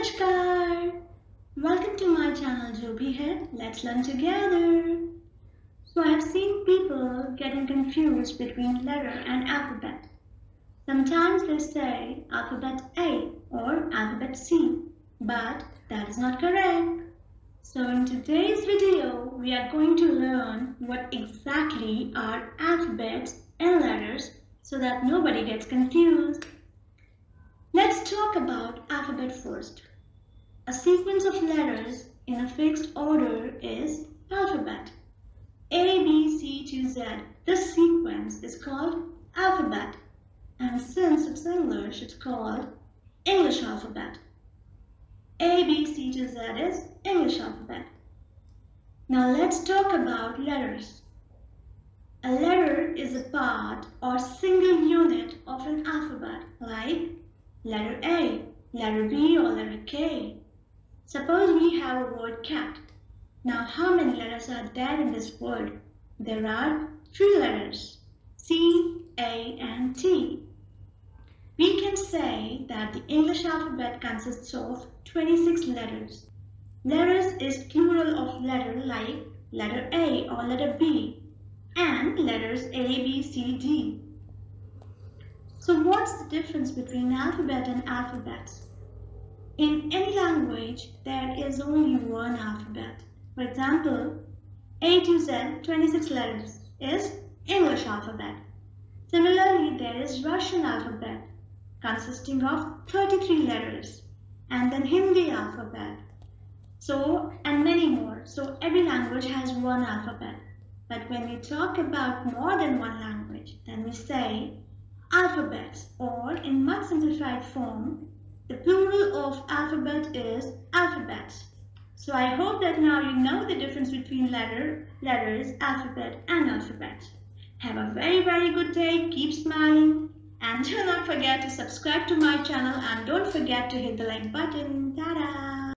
Namaskar! Welcome to my channel Jo Bhi Hai. Let's learn together. So I have seen people getting confused between letter and alphabet. Sometimes they say alphabet A or alphabet C, but that is not correct. So in today's video, we are going to learn what exactly are alphabets and letters so that nobody gets confused. Let's talk about alphabet first. A sequence of letters in a fixed order is alphabet. A, B, C to Z. This sequence is called alphabet. And since it's English, it's called English alphabet. A, B, C to Z is English alphabet. Now let's talk about letters. A letter is a part or single unit of an alphabet, like letter A, letter B, or letter K. Suppose we have a word cat. Now how many letters are there in this word? There are 3 letters, C, A, and T. We can say that the English alphabet consists of 26 letters. Letters is plural of letter like letter A or letter B and letters A, B, C, D. So what's the difference between alphabet and alphabets? In any language, there is only one alphabet. For example, A to Z, 26 letters, is English alphabet. Similarly, there is Russian alphabet, consisting of 33 letters, and then Hindi alphabet. And many more. So every language has one alphabet. But when we talk about more than one language, then we say alphabets, or in much simplified form, the plural of alphabet is alphabets. So I hope that now you know the difference between letters, alphabet and alphabet. Have a very good day, keep smiling, and do not forget to subscribe to my channel and don't forget to hit the like button. Ta-da!